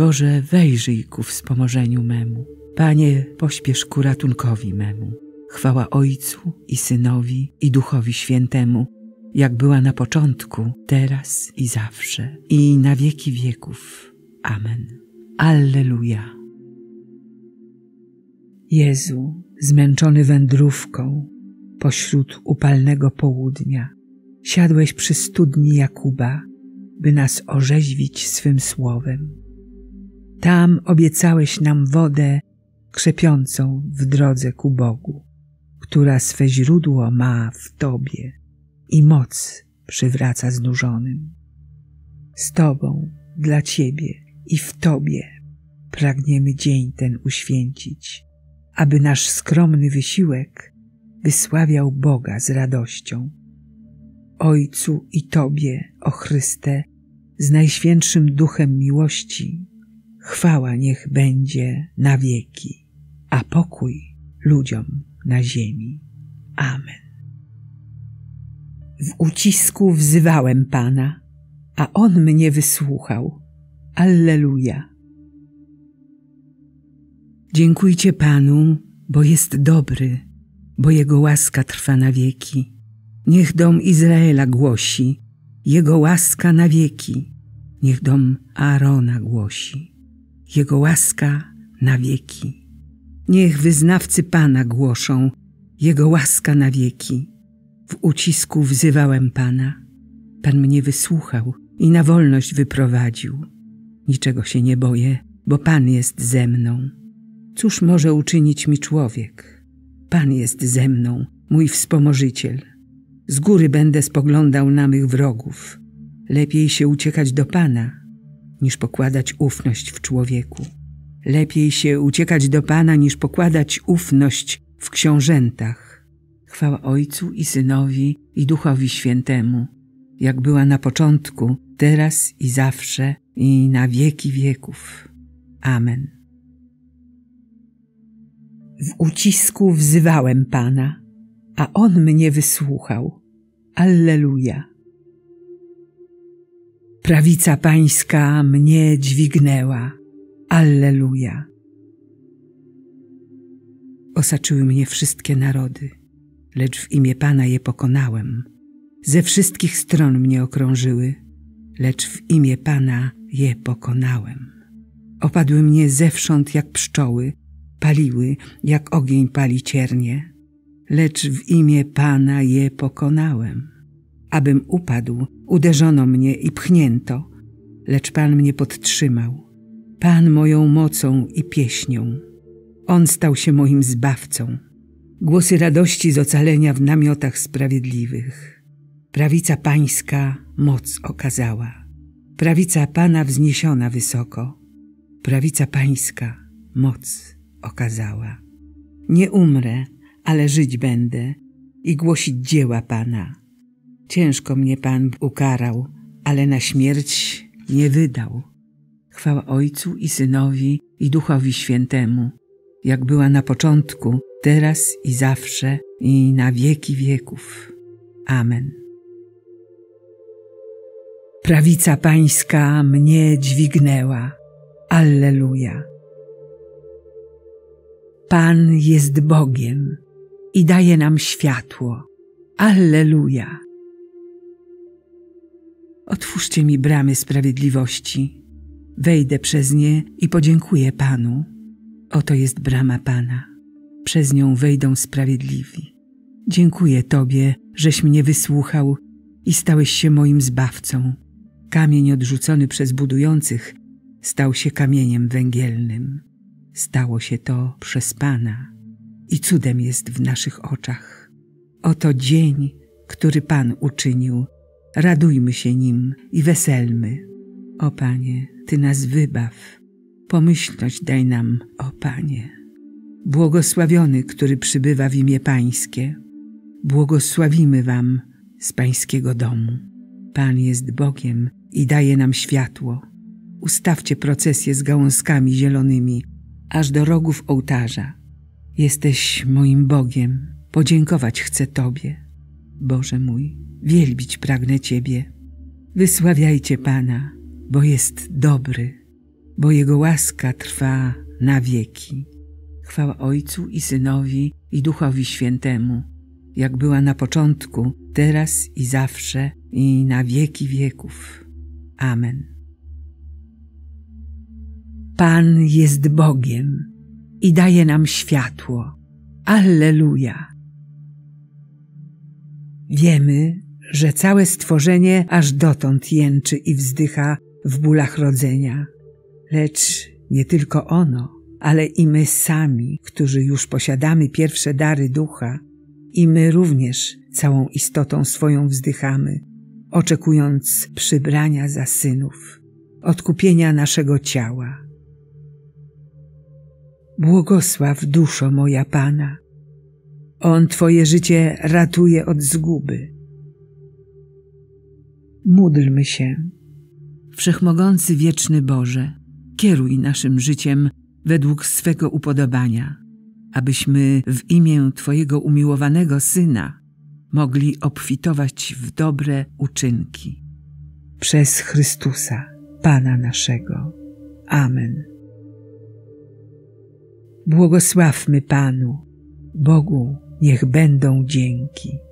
Boże, wejrzyj ku wspomożeniu memu. Panie, pośpiesz ku ratunkowi memu. Chwała Ojcu i Synowi i Duchowi Świętemu, jak była na początku, teraz i zawsze, i na wieki wieków. Amen. Alleluja. Jezu, zmęczony wędrówką, pośród upalnego południa, siadłeś przy studni Jakuba, by nas orzeźwić swym słowem. Tam obiecałeś nam wodę krzepiącą w drodze ku Bogu, która swe źródło ma w Tobie i moc przywraca znużonym. Z Tobą, dla Ciebie i w Tobie pragniemy dzień ten uświęcić, aby nasz skromny wysiłek wysławiał Boga z radością. Ojcu i Tobie, o Chryste, z Najświętszym Duchem miłości, chwała niech będzie na wieki, a pokój ludziom na ziemi. Amen. W ucisku wzywałem Pana, a On mnie wysłuchał. Alleluja. Dziękujcie Panu, bo jest dobry, bo Jego łaska trwa na wieki. Niech dom Izraela głosi, Jego łaska na wieki. Niech dom Aarona głosi, Jego łaska na wieki. Niech wyznawcy Pana głoszą, Jego łaska na wieki. W ucisku wzywałem Pana, Pan mnie wysłuchał i na wolność wyprowadził. Niczego się nie boję, bo Pan jest ze mną. Cóż może uczynić mi człowiek? Pan jest ze mną, mój wspomożyciel. Z góry będę spoglądał na mych wrogów. Lepiej się uciekać do Pana, niż pokładać ufność w człowieku. Lepiej się uciekać do Pana, niż pokładać ufność w książętach. Chwała Ojcu i Synowi i Duchowi Świętemu, jak była na początku, teraz i zawsze, i na wieki wieków. Amen. W ucisku wzywałem Pana, a On mnie wysłuchał. Alleluja. Prawica Pańska mnie dźwignęła. Alleluja. Osaczyły mnie wszystkie narody, lecz w imię Pana je pokonałem. Ze wszystkich stron mnie okrążyły, lecz w imię Pana je pokonałem. Opadły mnie zewsząd jak pszczoły, paliły jak ogień pali ciernie, lecz w imię Pana je pokonałem. Abym upadł, uderzono mnie i pchnięto, lecz Pan mnie podtrzymał. Pan moją mocą i pieśnią. On stał się moim zbawcą. Głosy radości z ocalenia w namiotach sprawiedliwych. Prawica Pańska moc okazała. Prawica Pana wzniesiona wysoko. Prawica Pańska moc okazała. Nie umrę, ale żyć będę i głosić dzieła Pana. Ciężko mnie Pan ukarał, ale na śmierć nie wydał. Chwała Ojcu i Synowi i Duchowi Świętemu, jak była na początku, teraz i zawsze, i na wieki wieków. Amen. Prawica Pańska mnie dźwignęła. Alleluja. Pan jest Bogiem i daje nam światło. Alleluja. Otwórzcie mi bramy sprawiedliwości. Wejdę przez nie i podziękuję Panu. Oto jest brama Pana. Przez nią wejdą sprawiedliwi. Dziękuję Tobie, żeś mnie wysłuchał i stałeś się moim zbawcą. Kamień odrzucony przez budujących stał się kamieniem węgielnym. Stało się to przez Pana i cudem jest w naszych oczach. Oto dzień, który Pan uczynił. Radujmy się nim i weselmy. O Panie, Ty nas wybaw. Pomyślność daj nam, o Panie. Błogosławiony, który przybywa w imię Pańskie. Błogosławimy Wam z Pańskiego domu. Pan jest Bogiem i daje nam światło. Ustawcie procesję z gałązkami zielonymi, aż do rogów ołtarza. Jesteś moim Bogiem, podziękować chcę Tobie. Boże mój, wielbić pragnę Ciebie. Wysławiajcie Pana, bo jest dobry. bo Jego łaska trwa na wieki. Chwała Ojcu i Synowi, i Duchowi Świętemu, jak była na początku, teraz i zawsze, i na wieki wieków. Amen. Pan jest Bogiem i daje nam światło. Alleluja! Wiemy, że całe stworzenie aż dotąd jęczy i wzdycha w bólach rodzenia. Lecz nie tylko ono, ale i my sami, którzy już posiadamy pierwsze dary ducha, i my również całą istotą swoją wzdychamy, oczekując przybrania za synów, odkupienia naszego ciała. Błogosław, duszo moja Pana. On Twoje życie ratuje od zguby. Módlmy się. Wszechmogący wieczny Boże, kieruj naszym życiem według swego upodobania, abyśmy w imię Twojego umiłowanego Syna mogli obfitować w dobre uczynki. Przez Chrystusa, Pana naszego. Amen. Błogosławmy Panu, Bogu niech będą dzięki.